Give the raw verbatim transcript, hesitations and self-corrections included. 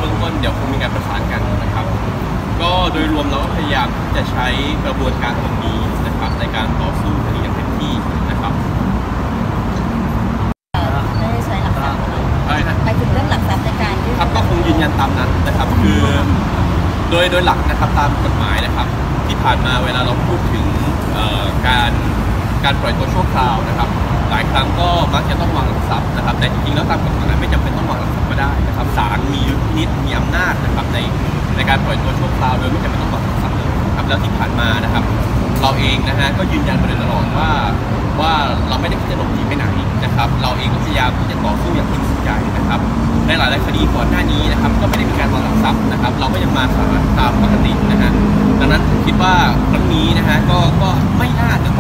บื้องต้นเดี๋ยวคงมีการประสานกันนะครับก็โดยรวมเราก็พยายามจะใช้กระบวนการตรงนี้นะครับในการต่อสู้คดีอย่างเต็มที่นะครับไม่ได้ใช้หลักทรัพย์อะไรนะไปถึงเรื่องหลักทรัพย์ในการยื่นครับก็คงยืนยันตามนั้นนะครับคือโดยโดยหลักนะครับตามกฎหมายนะครับที่ผ่านมาเวลาเราพูดถึงการการปล่อยตัวชั่วคราวนะครับหลายครั้งก็มักจะต้องวางหลักทรัพย์นะครับแต่จริงๆแล้วตามกฎหมายไม่จำเป็นต้องวางหลักทรัพย์ก็ได้นะครับศาลมียุทธนิตมีอำนาจนะครับในในการปล่อยตัวชั่วคราวโดยไม่จำเป็นต้องวางหลักทรัพย์เลยครับแล้วที่ผ่านมานะครับเราเองนะฮะก็ยืนยันมาโดยตลอดว่าว่าเราไม่ได้คิดจะหลบหนีไปไหนนะครับเราเองก็พยายามที่จะต่อสู้อย่างบริสุทธิ์ใจนะครับในหลายๆคดีก่อนหน้านี้นะครับก็ไม่ได้มีการวางหลักทรัพย์นะครับเราก็ยังมาศาลตามปกตินะฮะดังนั้นคิดว่าครั้งนี้นะฮะก็ก็ไม่น่าจะ